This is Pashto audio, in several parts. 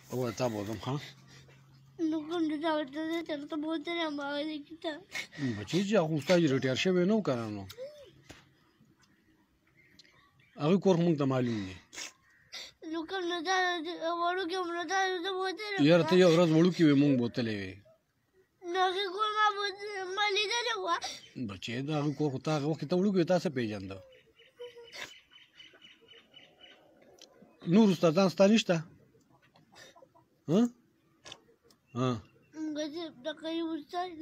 ورته بوزم ها نو کوم د ډاکټر دې چرته بوتل یم هغه دې کیته بچی چې هغه استاد ریټایر شوی نه و که نه هغې کور خو موږ ته معلوم دی نو کوم نو دا وړوکې نو دا زه بوتل یاره ته یو ورځ وړوکې وې موږ بوتلی وې نو هغې کور ما لیدلې وه بچی د هغې کور خو تا هغه وخت کې ته وړوکې وې تا څه پېژانده نور استادان ستا نشته دغه یو استاد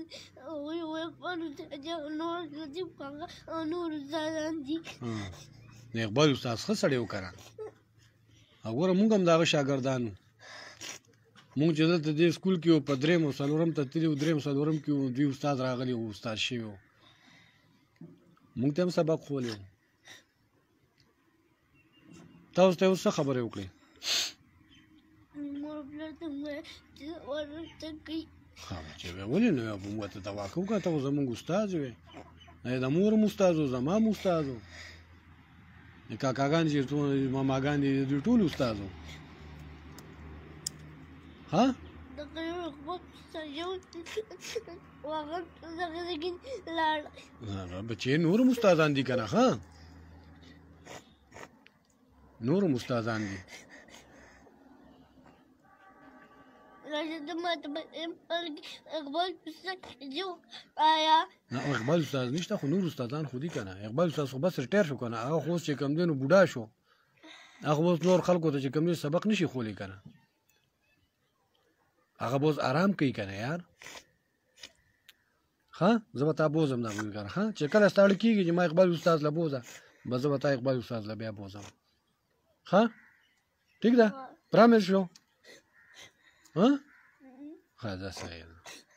نور استادان دي د اقبال استاد ښه سړی و که نه او ګوره مونږ هم د هغه شاګردان وو مونږ چې دلته دې سکول کې وو په درېیم او څلورم ته تللي وو درېیم څلورم کې وو دوی استاد راغلی وو استاد شوي وو مونږ ته هم سبق ښوولی وو تاسو ته یې اوس څه خبرې وکړې ښه بچی وی ولې نه وی موږ ته دوا کوو که ته خو زموږ استاد وې د مور هم استاد و زما هم استاد و د کاکاګانې چې ماماګانې دي د دوی ټول استاد و ها بچی نور هم استادان دي که نه ښه نور هم استادان دي نه اقبال استاد نشته خو نور استادان خو دي که نه اقبال استاد خو بس ریټایر شو که نه هغه خو اوس چې کوم دی نو بوډا شو هغه اوس نور خلکو ته چې کوم دی سبق نشي ښوولی که نه هغه به اوس ارام کوي که نه یار ښه زه به تا بوزم دا که نه ښه چې کله ستا اړه کېږي چې ما اقبال استاد له بوزه به زه به تا اقبال استاد له بیا بوزم ښه ټیک ده پرامس شو ها ښه دا صحیح ده